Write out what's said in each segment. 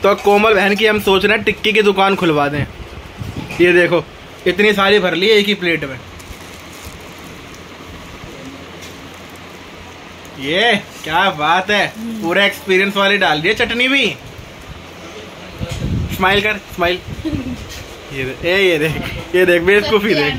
तो कोमल बहन की हम सोच रहे हैं टिक्की की दुकान खुलवा दें। ये देखो इतनी सारी भर ली है एक ही प्लेट में। ये क्या बात है, पूरा एक्सपीरियंस वाली डाल दी है, चटनी भी। स्माइल कर, स्माइल। ये देख बेवकूफी देख।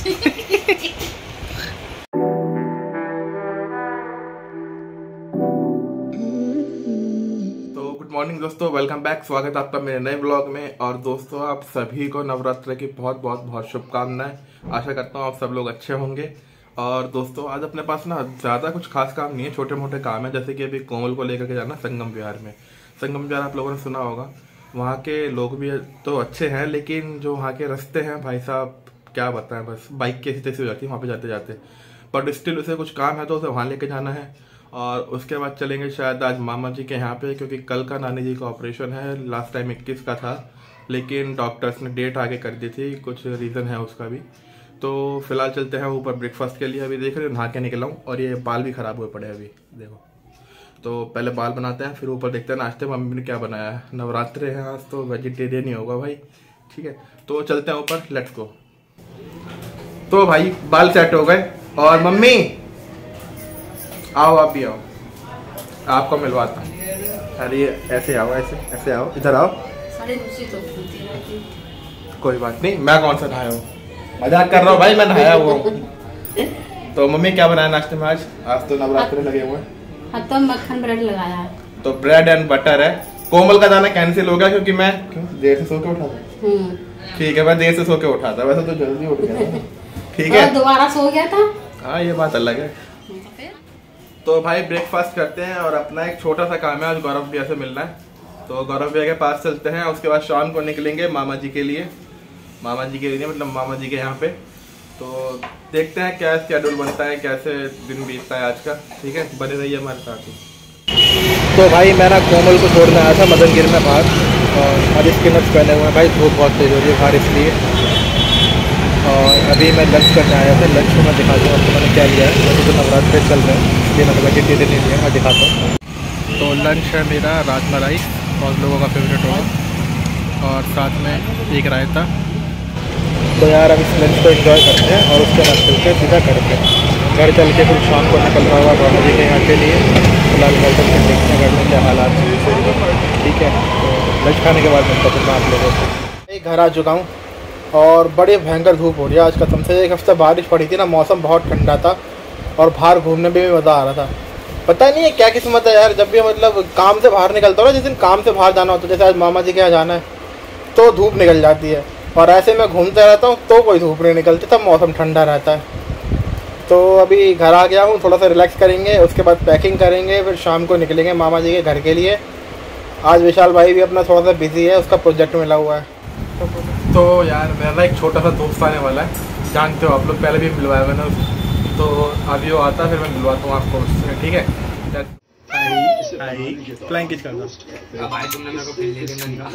तो गुड मॉर्निंग दोस्तों, वेलकम बैक। स्वागत है आपका मेरे नए ब्लॉग में। और दोस्तों आप सभी को नवरात्र की बहुत बहुत बहुत शुभकामनाएं। आशा करता हूँ आप सब लोग अच्छे होंगे। और दोस्तों आज अपने पास ना ज़्यादा कुछ खास काम नहीं है, छोटे मोटे काम है। जैसे कि अभी कोमल को लेकर के जाना संगम विहार में। संगम विहार आप लोगों ने सुना होगा, वहाँ के लोग भी तो अच्छे हैं, लेकिन जो वहाँ के रास्ते हैं भाई साहब क्या बताएं, बस बाइक कैसी तैसी हो जाती है वहाँ पे जाते जाते। बट स्टिल उसे कुछ काम है तो उसे वहाँ लेके जाना है। और उसके बाद चलेंगे शायद आज मामा जी के यहाँ पे, क्योंकि कल का नानी जी का ऑपरेशन है। लास्ट टाइम 21 का था, लेकिन डॉक्टर्स ने डेट आगे कर दी थी, कुछ रीज़न है उसका भी। तो फिलहाल चलते हैं ऊपर ब्रेकफास्ट के लिए। अभी देख रहे हो नहा के निकला हूँ और ये बाल भी खराब हुए पड़े अभी देखो। तो पहले बाल बनाते हैं, फिर ऊपर देखते हैं नाश्ते में मम्मी ने क्या बनाया है। नवरात्रे हैं आज तो वेजिटेरियन ही होगा भाई, ठीक है। तो चलते हैं ऊपर, लेट्स गो। तो भाई बाल सेट हो गए और मम्मी आओ, आप भी आओ, आपको मिलवाता हूँ। अरे ऐसे आओ, ऐसे आओ, इधर आओ। कोई बात नहीं, मैं कौन सा नहाया हूँ, मजाक कर रहा हूँ भाई, मैं नहाया हुआ हूँ। तो मम्मी क्या बनाया नाश्ते में आज? आज तो नवरात्रे लगे हुए हैं तो मक्खन ब्रेड लगाया है। तो ब्रेड एंड बटर है। कोमल का जाना कैंसिल हो गया क्योंकि मैं देर से सो के उठा था। ठीक है, मैं देर से सो के उठा था, वैसे तो जल्दी उठ गया। ठीक है, दोबारा सो गया था। हाँ ये बात अलग है। तो भाई ब्रेकफास्ट करते हैं और अपना एक छोटा सा काम है, आज गौरव भैया से मिलना है। तो गौरव भैया के पास चलते हैं, उसके बाद शाम को निकलेंगे मामा जी के लिए। मामा जी के लिए मतलब मामा जी के यहाँ पे। तो देखते हैं क्या शेड्यूल बनता है, कैसे दिन बीतता है आज का। ठीक है, बने रहिए हमारे साथ ही। तो भाई मैं ना कोमल को छोड़ने आया था मदनगिर में बाहर, और आज इसके नट्स पहने हुए हैं भाई, धूप बहुत तेज हो रही है बाहर इसलिए। और अभी मैं लंच करने आया था, लंच में मैं दिखाता हूँ आपको मैंने क्या लिया है। वैसे तो नवरात्रे चल रहे हैं इसलिए मैंने वेजिटेरियन नहीं लिया, मैं दिखाता हूँ। तो लंच है मेरा राजमा राइस, बहुत लोगों का फेवरेट होगा, और साथ में एक रायता। तो यार अब इस लंच को एंजॉय करते हैं और उसके बाद चलते सीधा घर चल के फिर शाम को निकल रहा होगा बाबा जी के यहाँ के लिए। फिलहाल घर चल के देखते हैं घर में क्या हालात है। ठीक है, तो लंच खाने के बाद मिलता फिर मैं आप लोगों से। घर आ चुका हूँ और बड़ी भयंकर धूप हो रही है आज। कसम से एक हफ्ता बारिश पड़ी थी ना, मौसम बहुत ठंडा था और बाहर घूमने में भी मज़ा आ रहा था। पता नहीं है क्या किस्मत है यार, जब भी मतलब काम से बाहर निकलता हूँ ना, जिस दिन काम से बाहर जाना होता है, जैसे आज मामा जी के यहाँ जाना है, तो धूप निकल जाती है। और ऐसे मैं घूमते रहता हूँ तो कोई धूप नहीं निकलती, तब मौसम ठंडा रहता है। तो अभी घर आ गया हूँ, थोड़ा सा रिलैक्स करेंगे, उसके बाद पैकिंग करेंगे, फिर शाम को निकलेंगे मामा जी के घर के लिए। आज विशाल भाई भी अपना थोड़ा सा बिजी है, उसका प्रोजेक्ट मिला हुआ है। तो यार मेरा एक छोटा सा दोस्त आने वाला है, जानते हो आप लोग, पहले भी मिलवाया मैंने उससे। तो अभी वो आता है फिर मैं मिलवाता हूँ आपको उससे, ठीक है। फ्लाइंग किस करता भाई, तुमने मेरे को फिर ले देना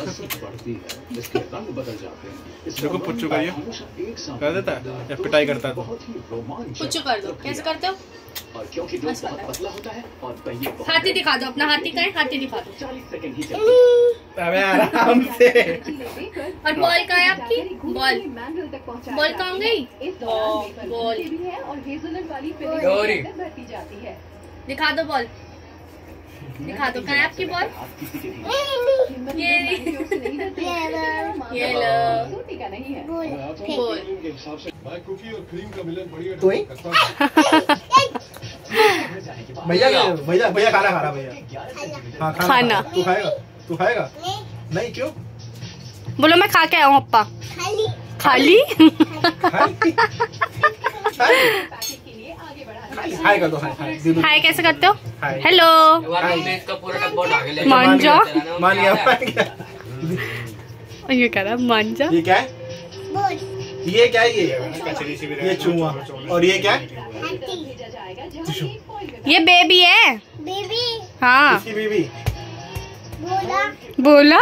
देखो, पुच्चू करिए कर देता है या पिटाई करता है तो पुच्चू कर दो। कैसे करते हो? हाथी दिखा दो अपना, हाथी का है, हाथी दिखा दो। अबे आराम से। और बॉल का है आपकी? बॉल कहाँ गई? बॉल दिखा दो, बॉल दिखा दो, कहाँ है आपकी बॉल? ये लो बॉल। तो भैया खाना खा रहा, भैया हाँ खाना। तू खाएगा नहीं? क्यों? बोलो मैं खा के आया हूँ अप्पा। खाली खाएगा तो हाय कैसे करते हो? हेलो मान जाओ, मान गया। ये कह रहा मान जाओ। ये क्या है? ये क्या है? ये चूहा। और ये क्या है? ये बेबी है। बेबी? हाँ। इसकी बेबी। बोला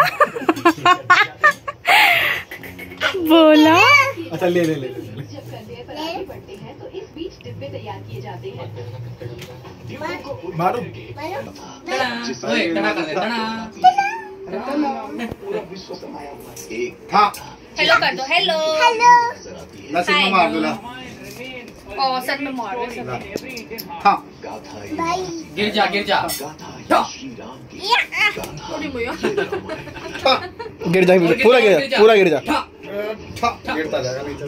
बोला। अच्छा ले। डिब्बे तैयार किए जाते हैं। मारो हाँ हेलो कर दो, हेलो लसन में मार दो ला। ओ सर में मार दो। हाँ गिर जा गिर जा, पूरा गिर जा, पूरा गिर जा। गिरता जाएगा नहीं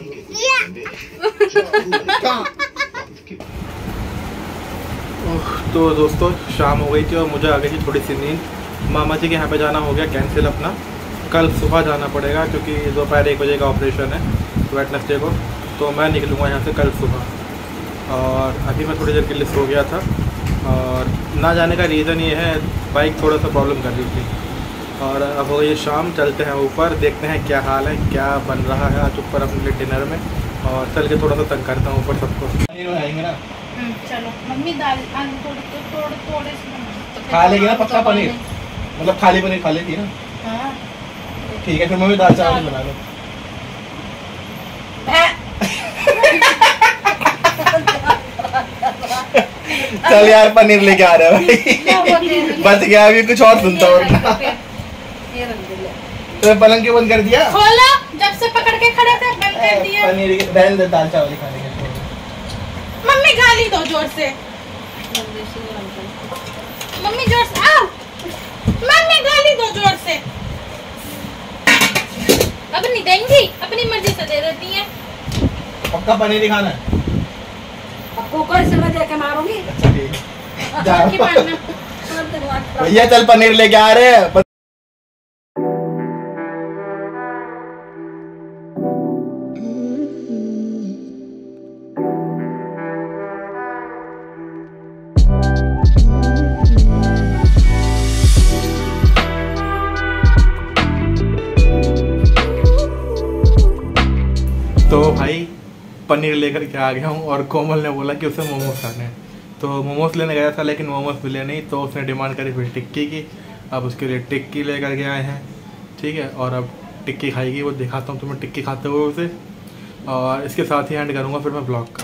तो दोस्तों शाम हो गई थी और मुझे आ गई थी थोड़ी सी नींद। मामा जी के यहाँ पे जाना हो गया कैंसिल अपना। कल सुबह जाना पड़ेगा क्योंकि दोपहर 1 बजे का ऑपरेशन है वेडनेसडे को। तो मैं निकलूँगा यहाँ से कल सुबह। और अभी मैं थोड़ी देर के लिए सो गया था। और ना जाने का रीज़न ये है, बाइक थोड़ा सा प्रॉब्लम कर रही थी। और अब हो गई शाम, चलते हैं ऊपर, देखते हैं क्या हाल है, क्या बन रहा है आज ऊपर अपने लिए डिनर में। और चल के थोड़ा सा तंग करता हूँ ऊपर सबको। आएंगे ना, चलो मम्मी दाल थोड़े खा लेगी ना पक्का पनीर, मतलब खाली पनीर खा लेती है ना। हाँ ठीक है फिर मम्मी दाल चावल बना लो। चल यार पनीर लेके आ रहा है भाई। बच गया, अभी कुछ और सुनता हूँ। तो पलंग क्यों बंद कर दिया? खोलो, जब से पकड़ के खड़े थे बंद कर दिया। पनीर रहने दे, दाल चावल खा लेंगे। मम्मी गाली दो जोर से, मम्मी जोर से आओ, मम्मी गाली दो जोर से। अब नहीं देंगी, अपनी मर्जी से दे देती है। पक्का पनीर ही खाना है? कुकर से मैं देके मारूंगी। अच्छा ठीक है, भैया चल पनीर लेके आ रहे हैं। तो भाई पनीर लेकर के आ गया हूँ और कोमल ने बोला कि उसे मोमोज खाने हैं। तो मोमोज लेने गया था लेकिन मोमोज मिले नहीं, तो उसने डिमांड करी फिर टिक्की की। अब उसके लिए टिक्की लेकर के आए हैं, ठीक है। और अब टिक्की खाएगी, वो दिखाता हूँ तुम्हें टिक्की खाते हुए उसे। और इसके साथ ही एंड करूँगा फिर मैं ब्लॉग का।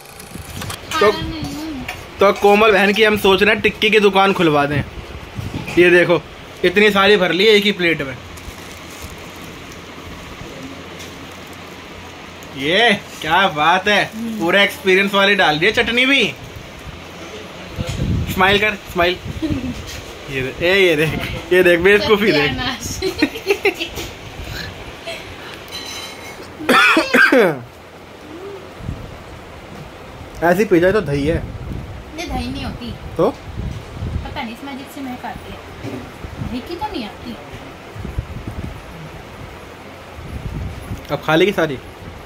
तो कोमल बहन की हम सोच रहे हैं टिक्की की दुकान खुलवा दें। ये देखो इतनी सारी भर ली है एक ही प्लेट में। ये क्या बात है, पूरा एक्सपीरियंस वाली डाल दी है चटनी भी। स्माइल कर, स्माइल। ये देख बेवकूफी देख। ऐसी पिज्जा तो दही है। ये दही नहीं होती तो पता नहीं, इसमें अजीब सी महक आती है। दही की तो नहीं आती। अब खा लेगी सारी?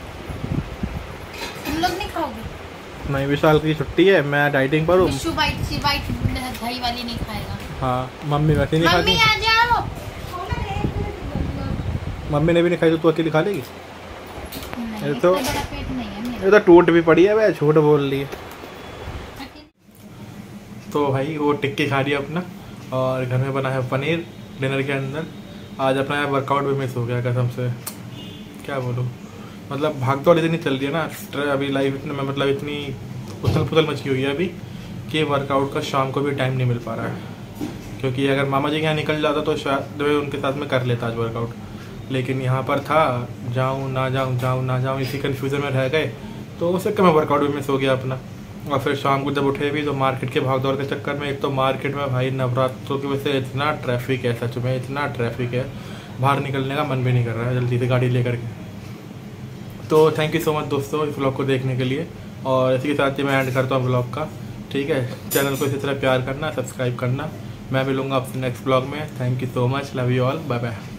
तुम लोग नहीं खाओगे? नहीं, विशाल की छुट्टी है, मैं डाइटिंग पर हूँ। विशु वाइट दही वाली नहीं खाएगा। हाँ मम्मी वैसे नहीं खाती। मम्मी आ जाओ। मम्मी ने भी नहीं खाई तो तू अकेली खा लेगी? नहीं, तो इतना बड़ा पेट नहीं है मेरा। ये तो टूट भी पड़ी है, वह झूठ बोल रही है। तो भाई वो टिक्की खा रही है अपना, और घर में बना है पनीर डिनर के अंदर। आज अपना वर्कआउट भी मिस हो गया कसम से, क्या बोलूँ। मतलब भागदौड़ इतनी चल रही है ना, अभी लाइफ इतने में मतलब इतनी उथल पुथल मची हुई है अभी कि वर्कआउट का शाम को भी टाइम नहीं मिल पा रहा है। क्योंकि अगर मामा जी के यहाँ निकल जाता तो शायद उनके साथ में कर लेता आज वर्कआउट, लेकिन यहाँ पर था जाऊँ ना जाऊँ इसी कन्फ्यूज़न में रह गए, तो उस चक्कर में वर्कआउट भी मिस हो गया अपना। और फिर शाम को जब उठे भी तो मार्केट के भागदौड़ के चक्कर में, एक तो मार्केट में भाई नवरात्रों की वजह से इतना ट्रैफिक है, सच में इतना ट्रैफिक है, बाहर निकलने का मन भी नहीं कर रहा है जल्दी से गाड़ी लेकर के। तो थैंक यू सो मच दोस्तों इस ब्लॉग को देखने के लिए, और इसी के साथ ही मैं एंड करता हूँ ब्लॉग का, ठीक है। चैनल को इसी तरह प्यार करना, सब्सक्राइब करना। मैं मिलूँगा आपसे नेक्स्ट ब्लॉग में। Thank you so much, love you all, bye bye.